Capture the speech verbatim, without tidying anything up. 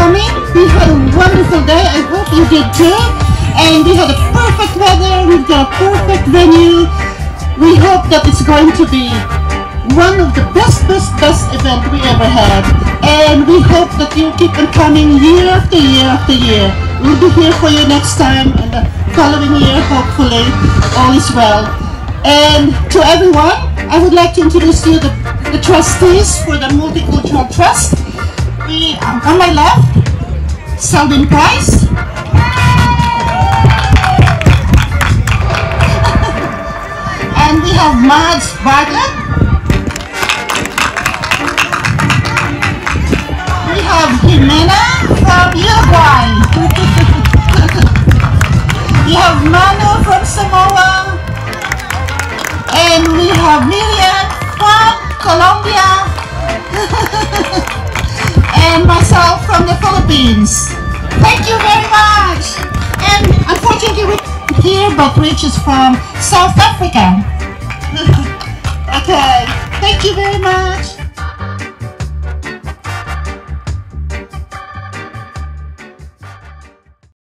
coming. We had a wonderful day. I hope you did too. And we had a perfect weather. We've got a perfect venue. We hope that it's going to be one of the best, best, best event we ever had. And we hope that you keep on coming year after year after year. We'll be here for you next time, and the following year, hopefully, all is well. And to everyone, I would like to introduce you the, the trustees for the Multicultural Trust. We, um, on my left, Selwyn Price. And we have Mads Bartlett. We have Jimena from Uruguay. We have Manu from Samoa. And we have Miriam from Colombia. And myself from the Philippines. Thank you very much. And unfortunately we're here, but Rich is from South Africa. Okay, thank you very much.